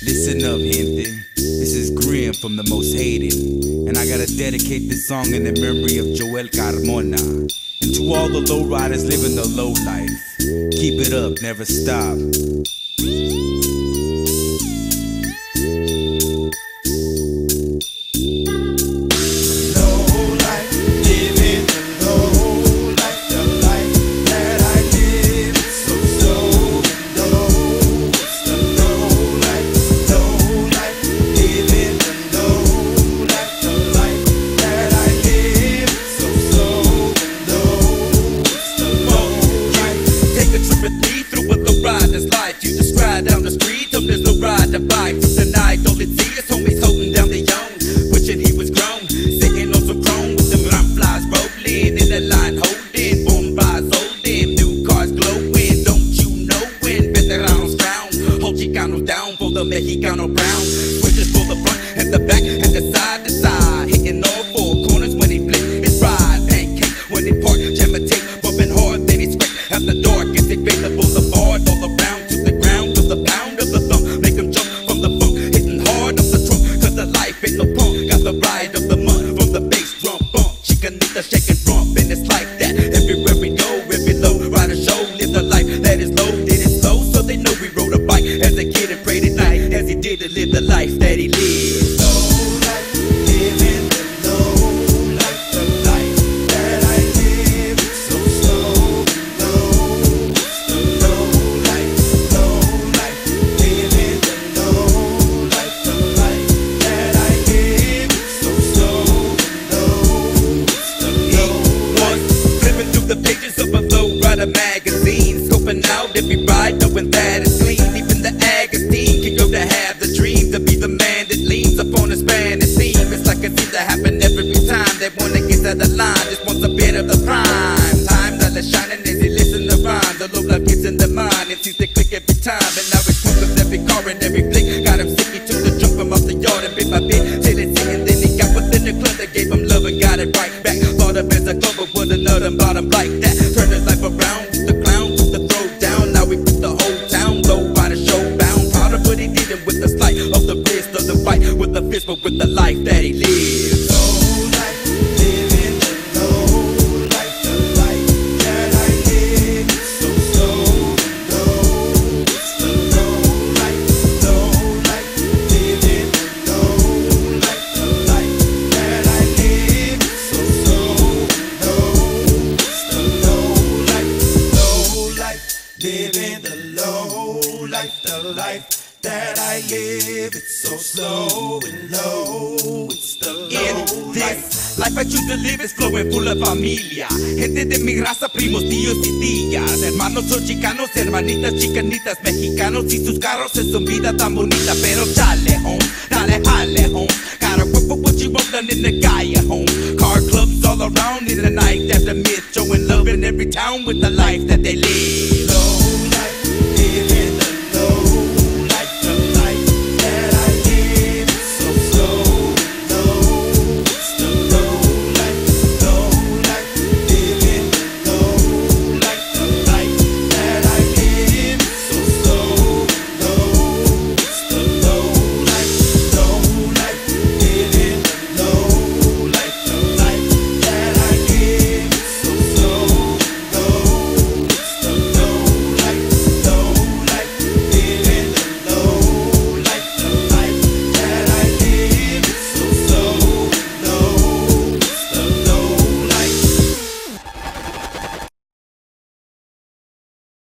Listen up, gente. This is Grim from The Most Hated, and I gotta dedicate this song in the memory of Joel Carmona. And to all the lowriders living the low life, keep it up, never stop. You just ride down the street, there's no ride to bike. From the night, all it see is homies holding down the young, wishing he was grown, sitting on some chrome with them run flies rolling in the line, holding boom bars holding, new cars glowing. Don't you know when veteranos drown? Hold Chicanos down for the Mexicano brown. Switches for the front and the back and the side to side, hitting all four corners when he flip his ride. Pancake when he park, jam a tape, bumping hard, then he scrape at the door, gets it the boulevard all around. The pound of the thumb, make them jump from the funk, hitting hard up the trunk, cause the life ain't no punk. Got the ride of the month from the bass drum bump. Chicanita shaking rump, and it's like that everywhere we go. Every low rider show, live the life that is low, did it slow, so they know we rode a bike as a kid and prayed at night, as he did to live the life that he lived. A magazine, scoping out every ride, knowing that it's clean. Even the Agostine can go to have the dream to be the man that leans upon his Spanish theme. It's like it seems to happen every time they wanna get to the line, just wants a bit of the prime time. That is shining as he listens to rhyme. The low love gets in the mind and sees the click every time. And now it's smooth with every car and every flick. Got him sick, he took the jump from off the yard and bit by bit till it's singing. Then he got within the club that gave him love and got it right back. Thought of as a club, but would have known about him like that. Turned his life around. With the fist, but with the life that he lives. Low life, living the low life, the life that I live. So slow, low, it's the low life, living the low life, the life that I live. So slow, low, it's the low life, living the low life, the life that I live. It's so slow and low, it's the low. In this life I choose to live is flowing full of familia, gente de mi raza, primos, tíos y tías, hermanos son chicanos, hermanitas, chicanitas, mexicanos y sus carros es una vida tan bonita. Pero dale home, dale jale home, gotta work for what you want done in the calle home. Car clubs all around in the night after myth, showing love in every town with the life that they live.